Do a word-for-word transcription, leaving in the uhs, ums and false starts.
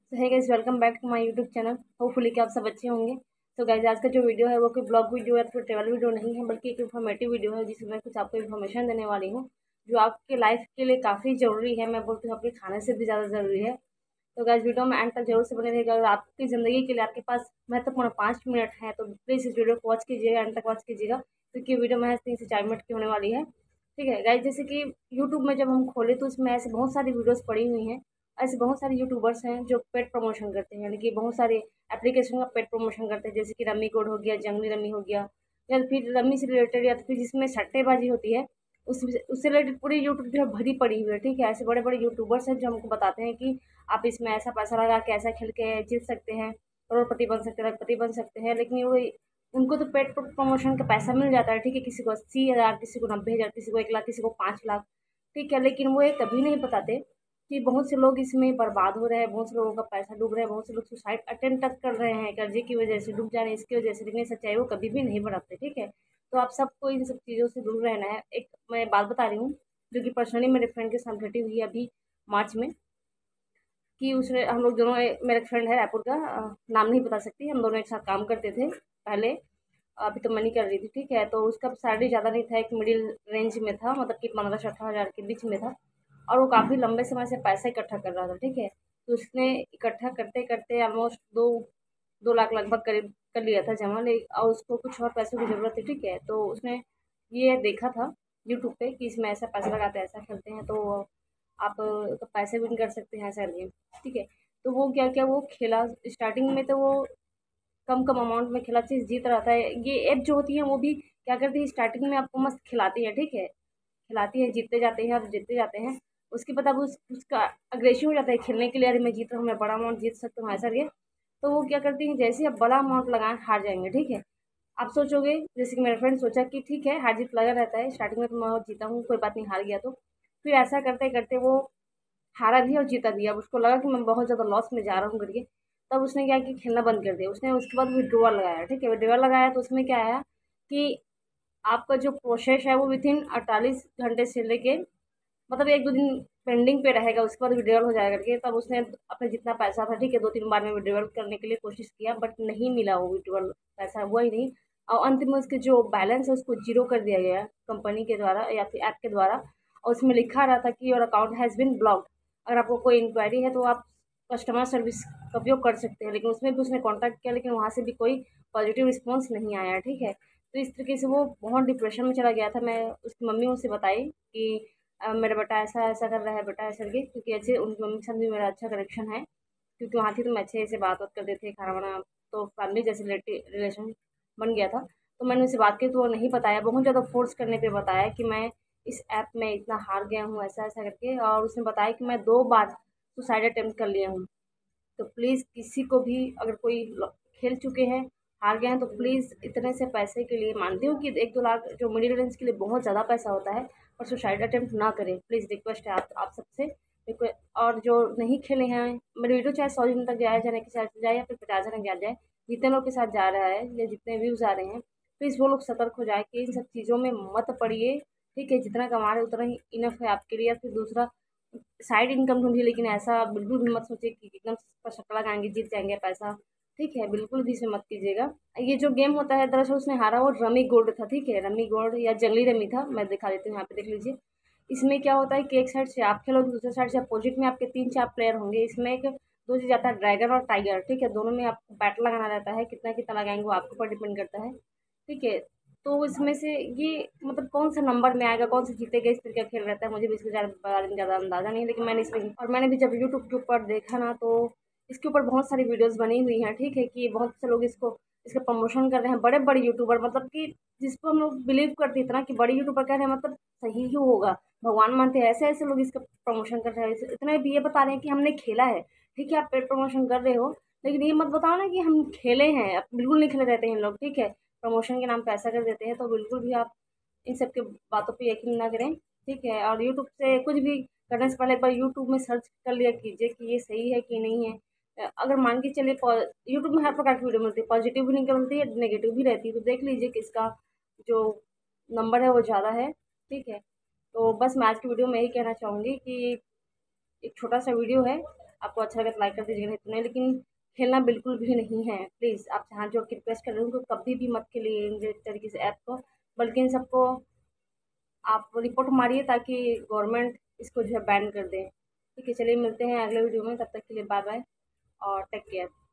तो है guys, welcome back to my YouTube channel. Hopefully कि आप सब अच्छे होंगे। तो गाइस, आज का जो वीडियो है वो कोई ब्लॉग वीडियो या फिर ट्रेवल वीडियो नहीं है, बल्कि एक इन्फॉर्मेटिव वीडियो है जिसमें मैं कुछ आपको इन्फॉर्मेशन देने वाली हूँ जो आपके लाइफ के लिए काफ़ी ज़रूरी है। मैं बोलती हूँ आपके खाने से भी ज़्यादा ज़रूरी है। तो गाइस, वीडियो में एंड तक जरूर से बने रहेगा। अगर आपकी ज़िंदगी के लिए आपके पास महत्वपूर्ण पाँच मिनट है तो प्लीज़ इस वीडियो को वॉच कीजिएगा, एंड तक वॉच कीजिएगा, क्योंकि वीडियो महज तीन से चार मिनट की होने वाली है। ठीक है गाइस, जैसे कि यूट्यूब में जब हम खोले तो उसमें ऐसे बहुत सारी वीडियोस पड़ी हुई हैं। ऐसे बहुत सारे यूट्यूबर्स हैं जो पेट प्रमोशन करते हैं, यानी कि बहुत सारे एप्लीकेशन का पेट प्रमोशन करते हैं, जैसे कि रम्मी कोड हो गया, जंगली रम्मी हो गया, या फिर रम्मी से रिलेटेड, या फिर जिसमें सट्टेबाजी होती है उस उससे रिलेटेड पूरी यूट्यूब जो है भरी पड़ी हुई है। ठीक है, ऐसे बड़े बड़े यूट्यूबर्स हैं जो हमको बताते हैं कि आप इसमें ऐसा पैसा लगा के ऐसा खेल के जीत सकते हैं, करोड़पति बन सकते हैं, लखपति बन सकते हैं। लेकिन वो उनको तो पेड प्रमोशन का पैसा मिल जाता है। ठीक है, किसी को अस्सी हज़ार, किसी को नब्बे हज़ार, किसी को एक लाख, किसी को पाँच लाख। ठीक है, लेकिन वो ये कभी नहीं बताते कि बहुत से लोग इसमें बर्बाद हो रहे हैं, बहुत से लोगों का पैसा डूब रहा है, बहुत से लोग सुसाइड अटेम्प्ट तक कर रहे हैं कर्जे की वजह से, डूब जा रहे हैं इसकी वजह से। लेकिन सच्चाई वो कभी भी नहीं बताते। ठीक है, तो आप सबको इन सब चीज़ों से दूर रहना है। एक मैं बात बता रही हूँ जो कि पर्सनली मेरे फ्रेंड के साथ घटी हुई है अभी मार्च में, कि उसने हम लोग दोनों, मेरा फ्रेंड है रायपुर का, अ, नाम नहीं बता सकती, हम दोनों एक साथ काम करते थे पहले। अभी तो मनी कर रही थी। ठीक है, तो उसका सैलरी ज़्यादा नहीं था, एक मिडिल रेंज में था, मतलब कि पंद्रह से अठारह हज़ार के बीच में था। और वो काफ़ी लंबे समय से पैसा इकट्ठा कर रहा था। ठीक है, तो उसने इकट्ठा करते करते ऑलमोस्ट दो दो लाख लगभग करीब कर लिया था जमा, ले और उसको कुछ और पैसों की ज़रूरत थी। ठीक है, तो उसने ये देखा था यूट्यूब पे कि इसमें ऐसा पैसा लगाते हैं, ऐसा खेलते हैं, तो आप तो पैसे विन कर सकते हैं ऐसा गेम। ठीक है, तो वो क्या क्या वो खेला स्टार्टिंग में, तो वो कम कम अमाउंट में खेला, चीज़ जीत रहा था। ये ऐप जो होती है वो भी क्या करती है, स्टार्टिंग में आपको मस्त खिलाती है। ठीक है, खिलाती है, जीतते जाते हैं, आप जीतते जाते हैं। उसके बाद अब उस उसका अग्रेसिव हो जाता है खेलने के लिए, अरे मैं जीत रहा हूँ, मैं बड़ा अमाउंट जीत सकता हूँ ऐसा ये। तो वो क्या करती है, जैसे ही आप बड़ा अमाउंट लगाएं हार जाएंगे। ठीक है, आप सोचोगे, जैसे कि मेरा फ्रेंड सोचा कि ठीक है हार जीत लगा रहता है, स्टार्टिंग में तो मैं जीता हूँ, कोई बात नहीं, हार गया तो। फिर ऐसा करते करते वो हारा भी और जीता भी। अब उसको लगा कि मैं बहुत ज़्यादा लॉस में जा रहा हूँ करके, तब उसने क्या कि खेलना बंद कर दिया। उसने उसके बाद विड्रॉल लगाया। ठीक है, विड्रॉल लगाया तो उसमें क्या आया कि आपका जो प्रोसेस है वो विद इन अड़तालीस घंटे से लेके, मतलब एक दो दिन पेंडिंग पे रहेगा, उसके बाद विड्रॉल हो जाएगा करके। तब उसने अपने जितना पैसा था, ठीक है, दो तीन बार में विड्रॉल करने के लिए कोशिश किया, बट नहीं मिला, वो विड्रॉल पैसा हुआ ही नहीं। और अंत में उसके जो बैलेंस है उसको जीरो कर दिया गया कंपनी के द्वारा या फिर ऐप के द्वारा। और उसमें लिखा रहा था कि your account has been blocked. अगर आपको कोई इंक्वायरी है तो आप कस्टमर सर्विस का उपयोग कर सकते हैं। लेकिन उसमें भी उसने कॉन्टैक्ट किया, लेकिन वहाँ से भी कोई पॉजिटिव रिस्पॉन्स नहीं आया। ठीक है, तो इस तरीके से वो बहुत डिप्रेशन में चला गया था। मैं उसकी मम्मी उसे बताई कि अ, मेरा बेटा ऐसा ऐसा कर रहा है, बेटा ऐसा करके, क्योंकि अच्छे उनकी मम्मी के साथ भी मेरा अच्छा कनेक्शन है, क्योंकि वहाँ थी तो मैं अच्छे से बात बात करते थे, खाना वाना, तो फैमिली जैसे रिलेशन बन गया था। तो मैंने उससे बात की तो वो नहीं बताया, बहुत ज़्यादा फोर्स करने पे बताया कि मैं इस ऐप में इतना हार गया हूँ ऐसा ऐसा करके। और उसने बताया कि मैं दो बार सुसाइड अटेम्प्ट कर लिया हूँ। तो प्लीज़ किसी को भी, अगर कोई ल- खेल चुके हैं, हार गए हैं, तो प्लीज़ इतने से पैसे के लिए, मानती हूँ कि एक दो लाख जो मिडिल रेंज के लिए बहुत ज़्यादा पैसा होता है, और सुसाइड अटेम्प्ट ना करें प्लीज़, रिक्वेस्ट है आप आप सबसे। रिक्वे- और जो नहीं खेले हैं, मेरी वीडियो चाहे सौ जन तक जाए, जाने के साथ जाए या फिर पचास जन तक जाए, जितने लोग के साथ जा रहा है या जितने व्यूज़ आ रहे हैं, प्लीज़ वो लोग सतर्क हो जाए कि इन सब चीज़ों में मत पड़िए। ठीक है, जितना कमा रहे उतना ही इनफ है आपके लिए। या फिर दूसरा साइड इनकम ढूंढिए, लेकिन ऐसा बिल्कुल भी मत सोचिए कि एकदम पछक्का लगाएंगे जीत जाएंगे पैसा। ठीक है, बिल्कुल भी इसे मत कीजिएगा। ये जो गेम होता है, दरअसल उसने हारा वो रमी गोल्ड था। ठीक है, रमी गोल्ड या जंगली रमी था, मैं दिखा देती हूँ, यहाँ पे देख लीजिए। इसमें क्या होता है कि एक साइड से आप खेलोगे, दूसरे साइड से अपोजिट में आपके तीन चार प्लेयर होंगे। इसमें एक दो चीज़ आता है, ड्रैगन और टाइगर। ठीक है, दोनों में आपको बैट लगाना रहता है, कितना कितना लगाएंगे वो आपके ऊपर डिपेंड करता है। ठीक है, तो इसमें से ये मतलब कौन सा नंबर में आएगा, कौन सा जीतेगा, इस तरीके का खेल रहता है। मुझे भी इसके ज़्यादा बारे में ज़्यादा अंदाज़ा नहीं है, लेकिन मैंने इसमें, और मैंने भी जब यूट्यूब के ऊपर देखा ना, तो इसके ऊपर बहुत सारी वीडियोस बनी हुई हैं। ठीक है, कि बहुत से लोग इसको इसका प्रमोशन कर रहे हैं, बड़े बड़े यूट्यूबर, मतलब कि जिसको हम लोग बिलीव करते हैं इतना कि बड़े यूट्यूबर कह रहे हैं मतलब सही ही होगा, भगवान मानते हैं, ऐसे ऐसे लोग इसका प्रमोशन कर रहे हैं। इतने भी ये बता रहे हैं कि हमने खेला है। ठीक है, आप पेड प्रमोशन कर रहे हो, लेकिन ये मत बताओ ना कि हम खेले हैं। आप बिल्कुल नहीं खेले रहते हैं लोग। ठीक है, प्रमोशन के नाम पे ऐसा कर देते हैं, तो बिल्कुल भी आप इन सब के बातों पे यकीन ना करें। ठीक है, और यूट्यूब से कुछ भी करने से पहले एक बार यूट्यूब में सर्च कर लिया कीजिए कि ये सही है कि नहीं है। अ, अगर मान के चलिए, यूट्यूब में हर प्रकार की वीडियो मिलती है, पॉजिटिव भी निकलती है, नेगेटिव भी रहती है, तो देख लीजिए कि इसका जो नंबर है वो ज़्यादा है। ठीक है, तो बस मैं आज की वीडियो में यही कहना चाहूँगी कि एक छोटा सा वीडियो है, आपको अच्छा लगे तो लाइक कर दीजिएगा, नहीं तो नहीं। लेकिन खेलना बिल्कुल भी नहीं है। प्लीज़ आपसे हाथ जोड़ के रिक्वेस्ट कर रही हूँ कि कभी भी मत खेलिए इन तरीके से ऐप को, बल्कि इन सबको आप रिपोर्ट मारिए ताकि गवर्नमेंट इसको जो है बैन कर दे। ठीक है, चलिए मिलते हैं अगले वीडियो में, तब तक के लिए बाय बाय और टेक केयर।